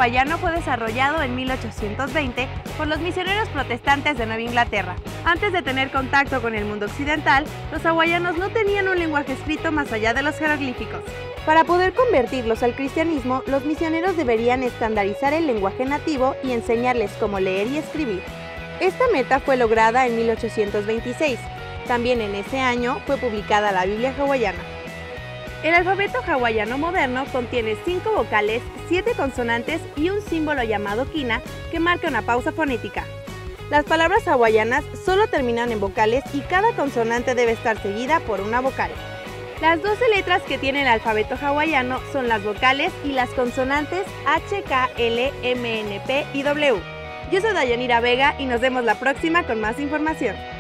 hawaiano fue desarrollado en 1820 por los misioneros protestantes de Nueva Inglaterra. Antes de tener contacto con el mundo occidental, los hawaianos no tenían un lenguaje escrito más allá de los jeroglíficos. Para poder convertirlos al cristianismo, los misioneros deberían estandarizar el lenguaje nativo y enseñarles cómo leer y escribir. Esta meta fue lograda en 1826. También en ese año fue publicada la Biblia hawaiana. El alfabeto hawaiano moderno contiene 5 vocales, 7 consonantes y un símbolo llamado kina que marca una pausa fonética. Las palabras hawaianas solo terminan en vocales y cada consonante debe estar seguida por una vocal. Las 12 letras que tiene el alfabeto hawaiano son las vocales y las consonantes H, K, L, M, N, P y W. Yo soy Dayanira Vega y nos vemos la próxima con más información.